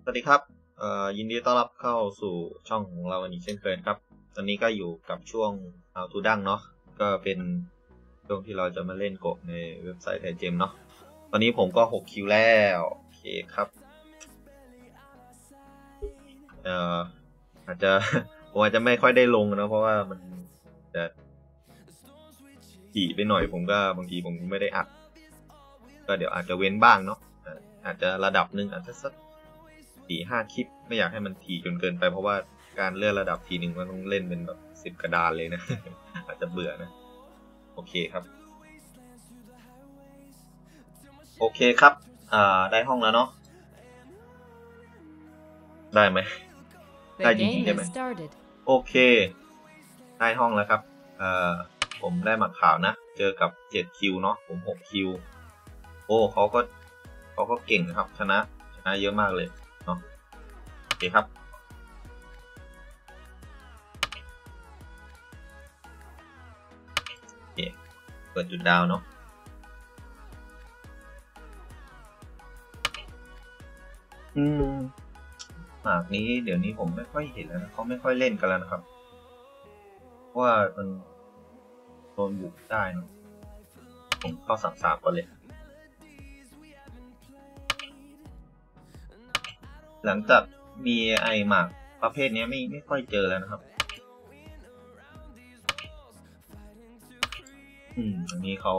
สวัสดีครับยินดีต้อนรับเข้าสู่ช่องของเราอีกเช่นเคยครับตอนนี้ก็อยู่กับช่วง How to ดังเนาะก็เป็นช่วงที่เราจะมาเล่นโกะในเว็บไซต์ไทยเจมเนาะตอนนี้ผมก็6คิวแล้วโอเคครับอาจจะผมอาจจะไม่ค่อยได้ลงนะเพราะว่ามันจะถี่ไปหน่อยผมก็บางทีผมไม่ได้อัดก็เดี๋ยวอาจจะเว้นบ้างเนาะอาจจะระดับหนึ่งอาจจะสัก4-5 คลิปไม่อยากให้มันถี่จนเกินไปเพราะว่าการเลื่อนระดับทีหนึ่งมันต้องเล่นเป็นแบบ10 กระดานเลยนะ อาจจะเบื่อนะโอเคครับโอเคครับได้ห้องแล้วเนาะได้ไหมได้จริงๆใช่ไหมโอเคได้ห้องแล้วครับผมได้หมักขาวนะเจอกับ7คิวเนาะผม6คิวโอ้เขาก็เก่งนะครับชนะเยอะมากเลยเนาะโอเคครับโอเคเปิดจุดดาวเนาะหมากนี้เดี๋ยวนี้ผมไม่ค่อยเห็นแล้วนะเขาไม่ค่อยเล่นกันแล้วนะครับเพราะว่ามันโดนบุกได้นะผมเข้า3-3ก่อนเลยหลังจากมีไอหมากประเภทนี้ไม่ค่อยเจอแล้วนะครับอันนี้เขา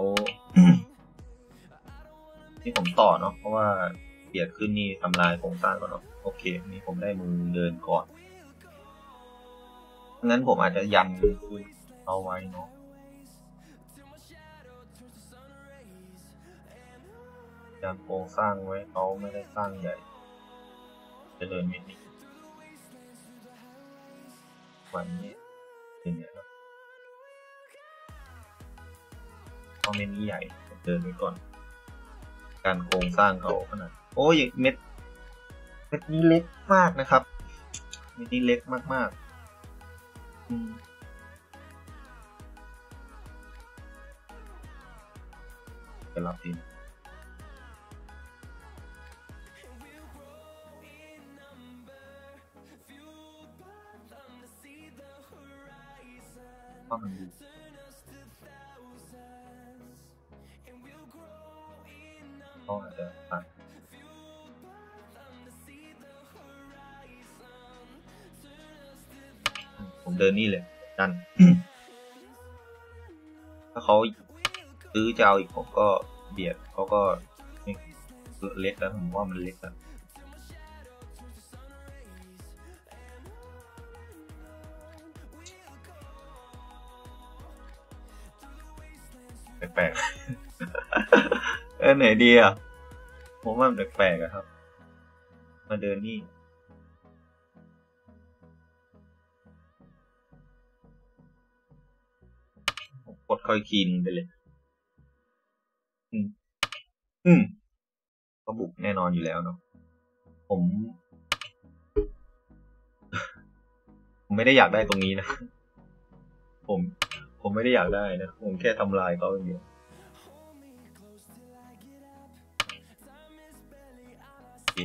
ที่ผมต่อเนาะเพราะว่าเบียดขึ้นนี่ทำลายโครงสร้างก่อนเนาะโอเคนี่ผมได้มือเดินก่อนงั้นผมอาจจะยันคุณเอาไว้เนาะยันโครงสร้างไว้เขาไม่ได้สร้างใหญ่จะเดินเม็ดนี้วันนี้เป็นไงครับเพราะเม็ดนี้ใหญ่เดินไปก่อนการโครงสร้างเขาขนาดโอ้ยเม็ดนี้เล็กมากนะครับเม็ดนี้เล็กมากๆจะรับทีเพราะมันดีเขาอาจจะตัดผมเดินนี่เลยดัน ถ้าเขาซื้อจะเอาอีกผมก็เบียดเขาก็เล็กแล้วผมว่ามันเล็กแล้วแปลกๆไหนดีอ่ะผมว่ามันแปลกๆอะครับมาเดินนี่กดคอยคีนไปเลยก็บุกแน่นอนอยู่แล้วเนาะผมไม่ได้อยากได้ตรงนี้นะผมไม่ได้อยากได้นะผมแค่ทำลายเขาอย่างเดียวโอเค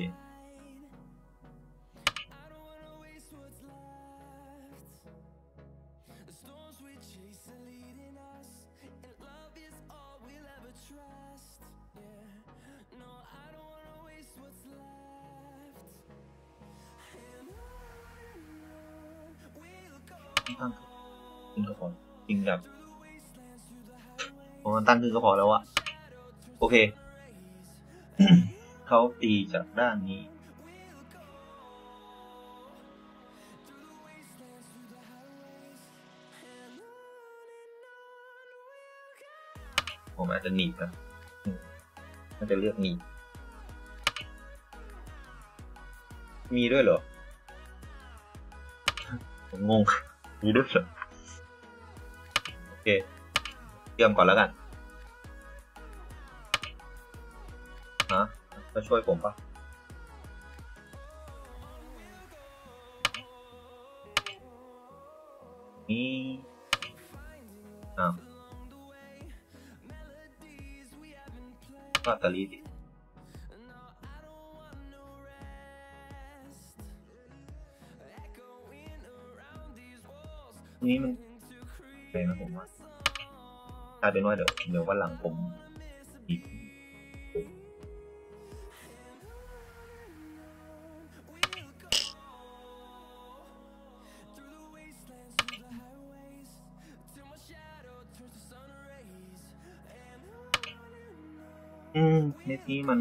ตั้งขึ้นก็พอจริงแบบผมตั้งขึ้นก็พอแล้วอะโอเค เขาตีจากด้านนี้ผมอาจจะหนีบนะน่าจะเลือกหนีบมีด้วยเหรอผมงงมีด้วยเหรอโอเคเตรียมก่อนแล้วกันฮะมาช่วยผมปะนี่ก็ตาลีดินี้มันเป็นนะผมว่าถ้าเป็นว่าเดี๋ยววันหลังผมอีกเน็ตนี้มัน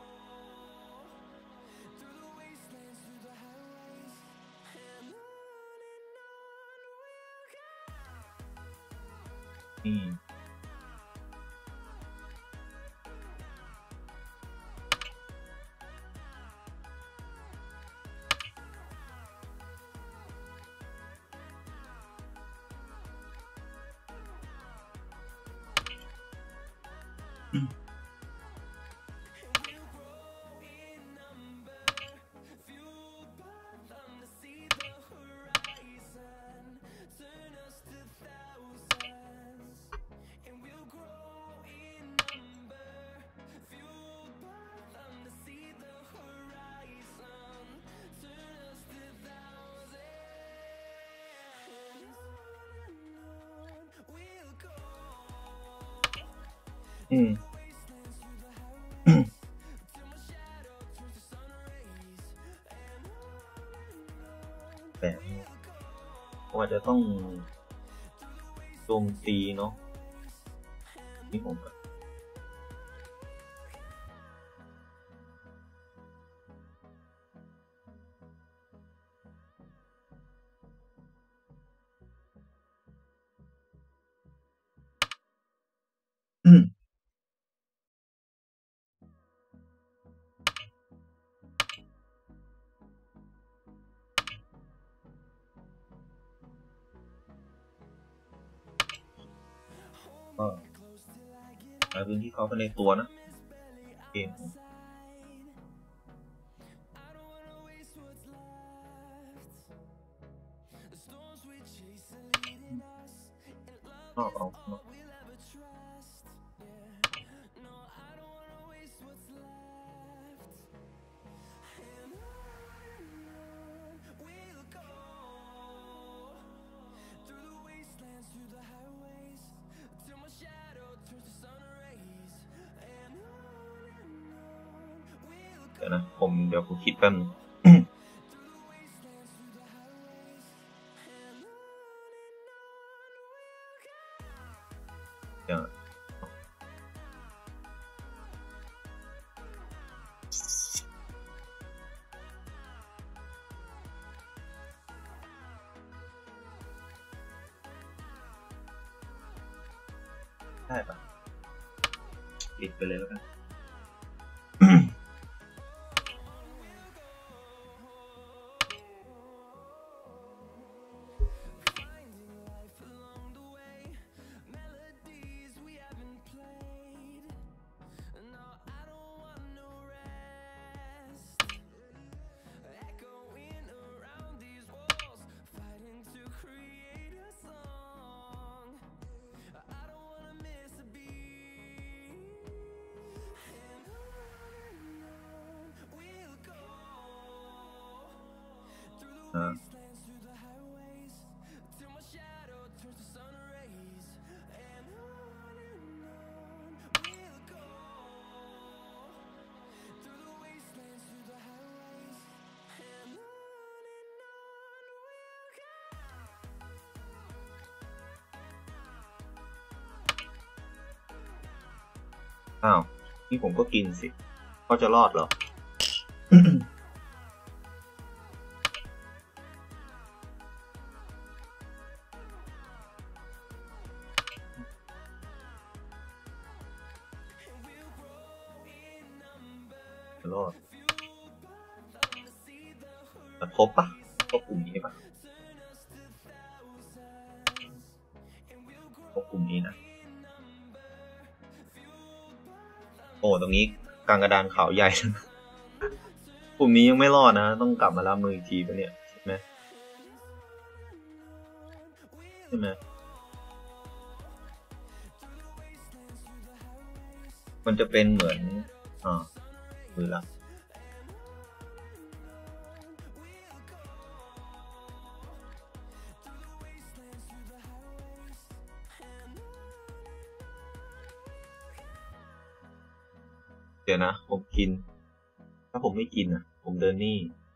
แต่ว่าจะต้องโจมตีเนาะนี่ผมก็หาพื้นที่เขาไปในตัวนะเกมนอกเอาเดี๋ยวผมคิดกันได้ปะปิดไปเลยแล้วกันอ้าวนี่ผมก็กินสิเขาจะรอดเหรอ รอดมันครบปะครบกลุ่มนี้ปะครบกลุ่มนี้นะโอ้ตรงนี้กลางกระดานขาวใหญ่ กลุ่มนี้ยังไม่รอดนะต้องกลับมารับมืออีกทีปะเนี่ยใช่ไหมมันจะเป็นเหมือนมือละดี๋ยวนะผมกินถ้าผมไม่กินผมเดินนี่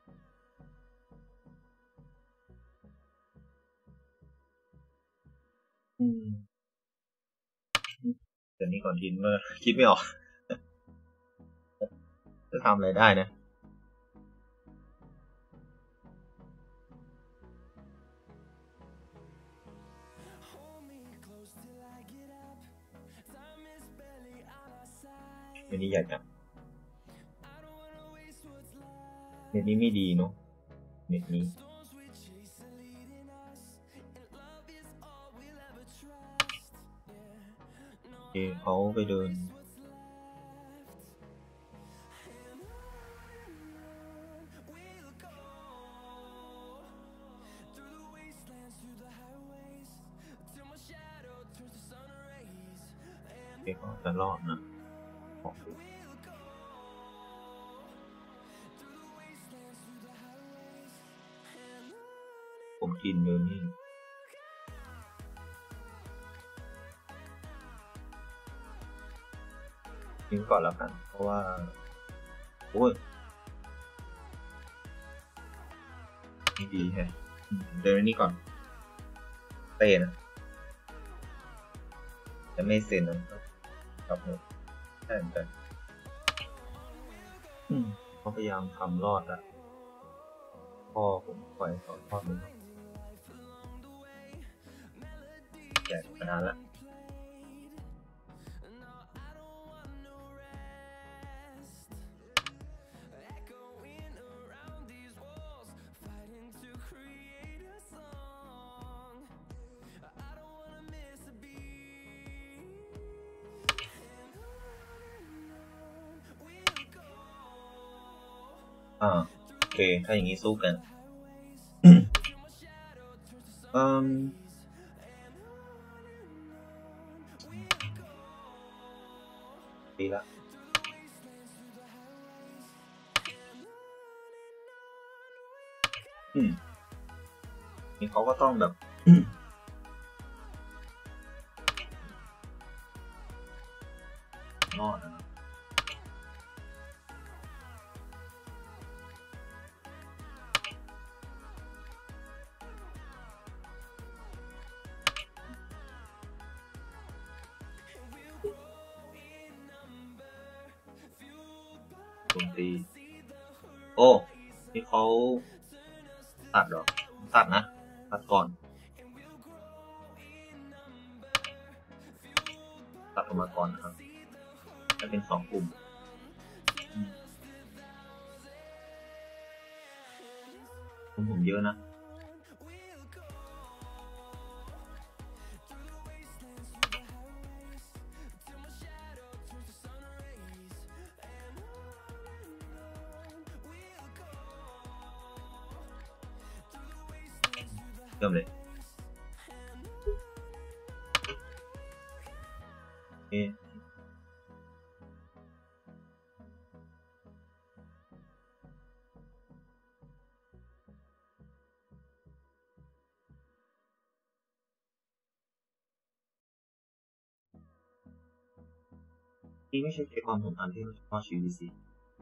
เดี๋ยวนี้ก่อนกินเมื่อคิดไม่ออก จะทำอะไรได้นะเดี๋ยวนี้อยากจะเน็ตนี้ไม่ดีเนาะเน็ตนี้เขาไปเดินก็จะรอดนะผมกินเดินนี่กินก่อนแล้วกันเพราะว่าโอ้ยไม่ดีแฮะเดินนี่ก่อนเตะนะจะไม่เซ็นนะครับผมใช่เหมือนกันเขาพยายามทำรอดอะพ่อผมปล่อยเขาทอดมันแจกมานานละโอเคถ้าอย่างนี้สู้กันดีละนี่เขาก็ต้องแบบรอดนะตีโอ้นี่เขาตัดหรอตัดนะตัดก่อนตัดออกมาก่อนนะครับจะเป็น2 กลุ่มผมเยอะนะเริ่มเลยนี่ไม่ใช่แค่ความสัมพันธ์ที่เราเฉพาะชีวิตสิ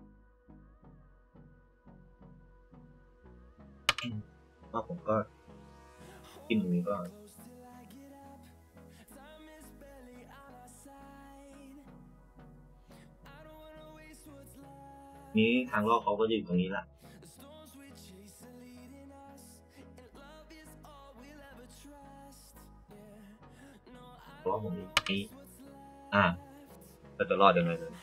ว่าผมก็กินตรงนี้ก็นี้ทางรอบเขาก็อยู่ตรงนี้แหละเพราะผมมีนี้จะรอดยังไงเลย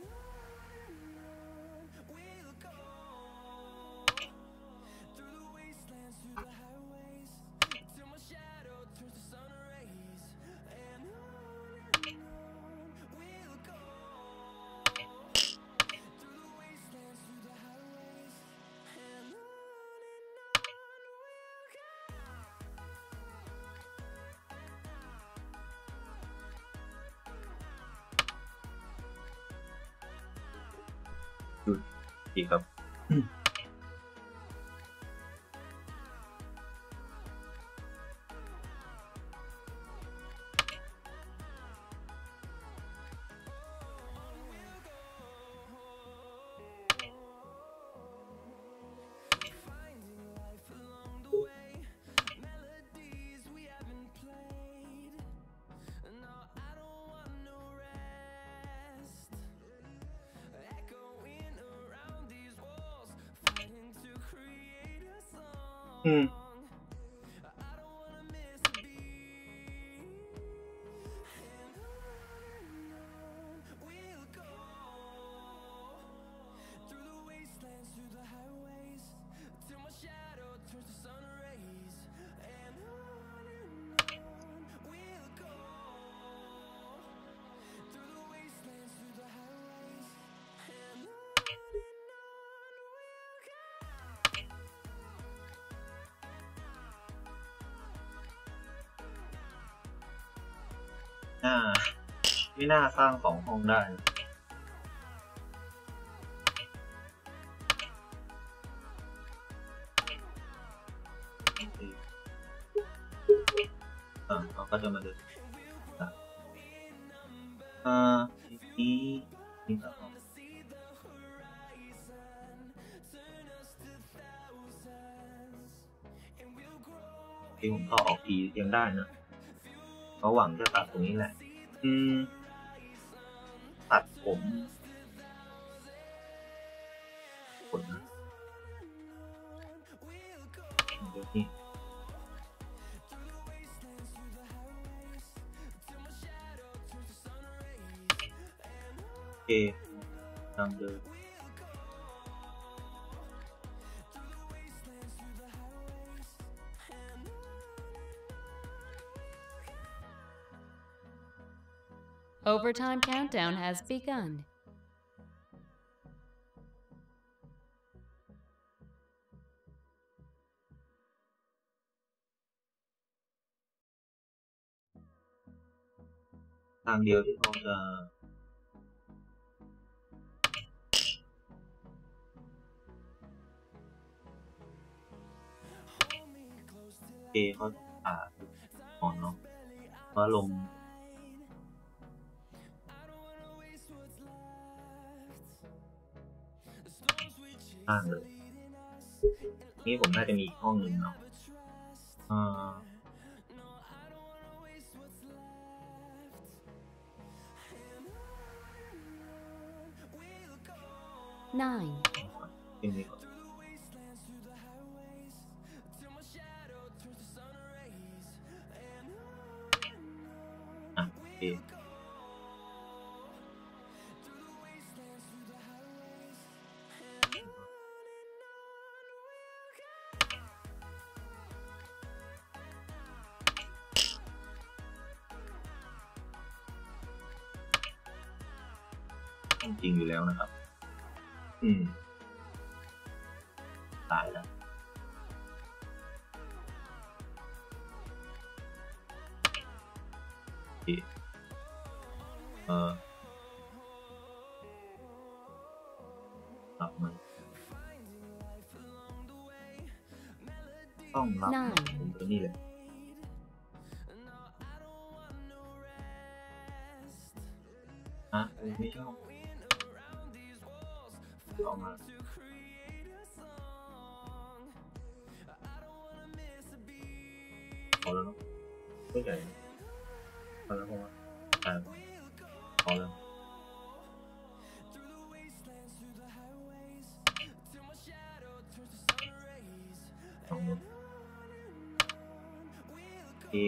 ดีครับไม่น่าสร้าง2 ห้องได้เขาก็จะมาเดินนี่ต่อที่ผมต่อออกทียังได้นะเขาหวังจะตัดตรงนี้แหละตัดผมกดนะเดี๋ยวนี้โอเคตามเดิม Overtime countdown has begun. ทางเดียวที่เขาจะเขาอ่อนเนาะเพราะลมเลยนี่ผมน่าจะมีอีกห้องหนึ่งเนาะที่นี่ก่อนโอเคจริงอยู่แล้วนะครับตายแล้วรับมันต้องรับผมตัวนี้เลยไม่ชอบออกมาพอแล้วเนาะไม่ใหญ่พอแล้วพอแล้วโอเค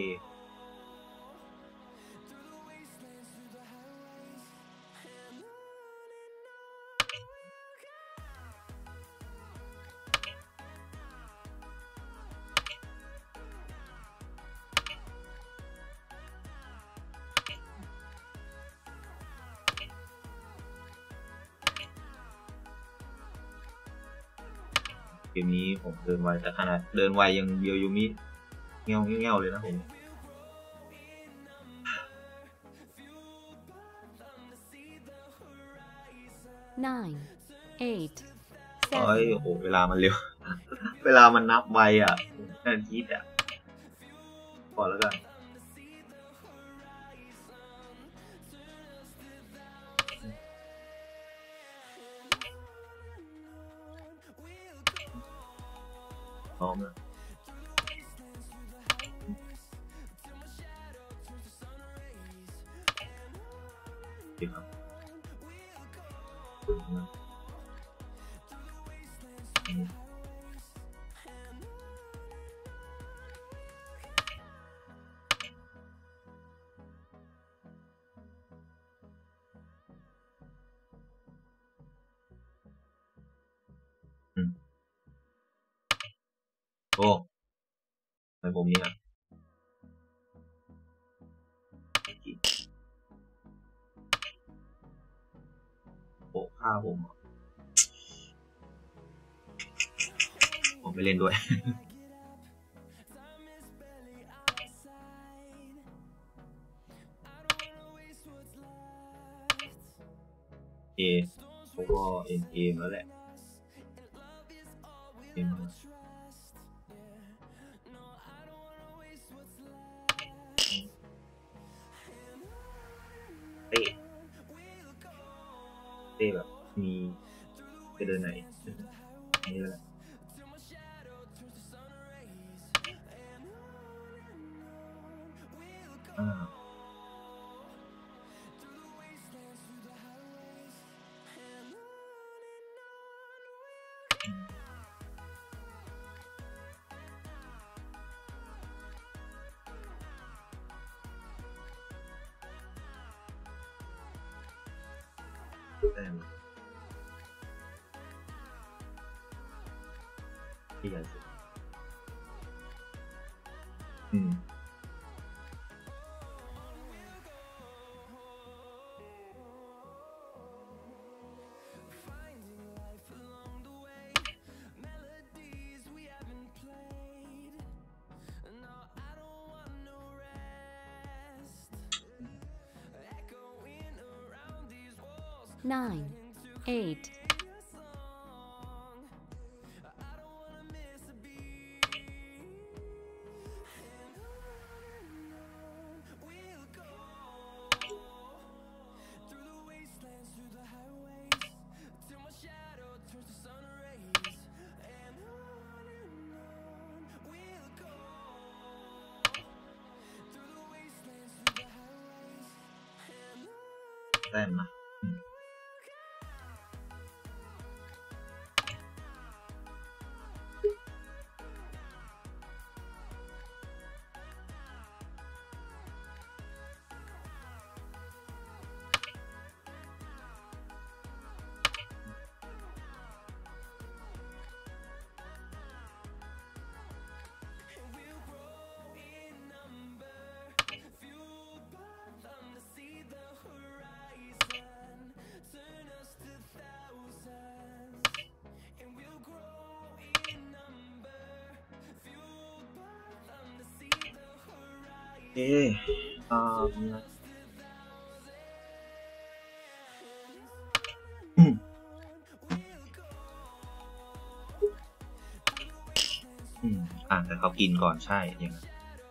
เกมนี้ผมเดินไวแต่ขนาดเดินไวยังเดียวยูมิเงี้ยวเลยนะผม 9, 8, 7 โอ้โหเวลามันเร็ว เวลามันนับไวอ่ะแอนทีอ่ะพอแล้วกันพร้อมแล้วดีครับโอ้ทำไมผมเนี่ยโอ้ฆ่าผมไม่เล่นด้วย เอผมก็เอ็นแล้วแหละเต้แบบมีไปเดินไหนนี่แหละที่ใหญ่สุด 9, 8. แต้มนะแต่เขากินก่อนใช่อย่างนั้น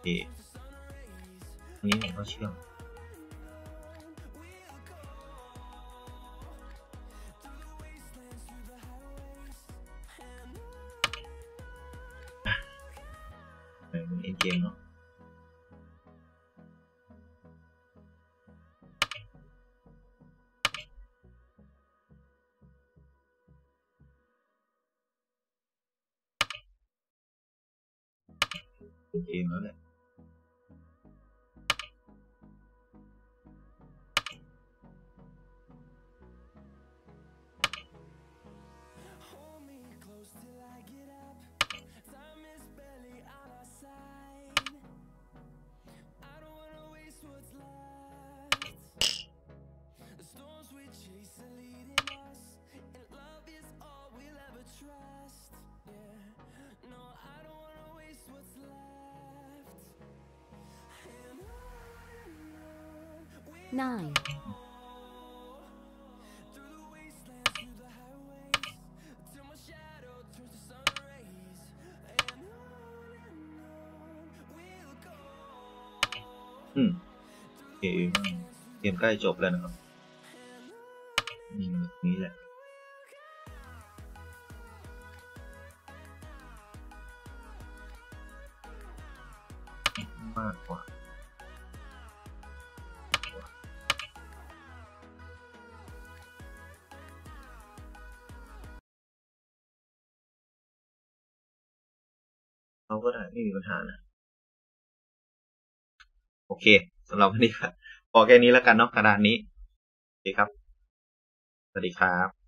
อันนี้ผมก็เชื่อมันเอ็นเกมเนาะเกมแล้วแหละ 9. เกมใกล้จบแล้วนะครับนี่แหละมากกว่าเราก็ได้ไม่มีปัญหานะโอเคสำหรับวันนี้ครับพอแค่นี้แล้วกันเนาะกระดานนี้โอเคครับสวัสดีครับ